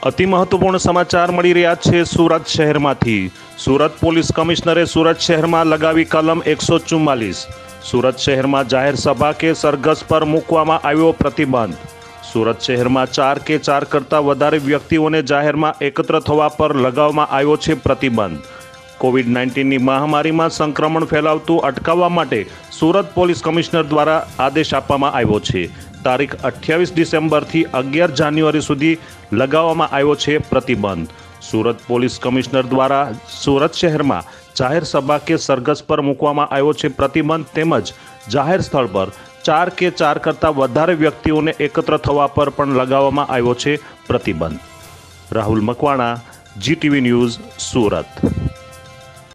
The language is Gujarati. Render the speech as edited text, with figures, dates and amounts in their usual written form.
अति महत्वपूर्ण समाचार मળી રહ્યા છે સુરત શહેરમાંથી। સુરત પોલીસ કમિશનરે સુરત શહેરમાં લગાવી કલમ 144। સુરત શહેરમાં જાહેર સભા કે સરઘસ પર મૂકવામાં આવ્યો પ્રતિબંધ। સુરત શહેરમાં 4 કે 4 કરતાં વધારે વ્યક્તિઓને જાહેરમાં એકત્ર થવા પર લગાવવામાં આવ્યો છે પ્રતિબંધ। કોવિડ-19ની મહામારીમાં સંક્રમણ ફેલાવતું અટકાવવા માટે સુરત પોલીસ કમિશનર દ્વારા આદેશ આપવામાં આવ્યો છે। તારીખ 28 ડિસેમ્બરથી 11 જાન્યુઆરી સુધી લગાવવામાં આવ્યો છે પ્રતિબંધ। સુરત પોલીસ કમિશનર દ્વારા સુરત શહેરમાં જાહેર સભા કે સરઘસ પર મૂકવામાં આવ્યો છે પ્રતિબંધ તેમજ જાહેર સ્થળ પર 4 કે 4 કરતાં વધારે વ્યક્તિઓને એકત્ર થવા પર પણ લગાવવામાં આવ્યો છે પ્રતિબંધ। Rahul Makwana, GTV news, Surat.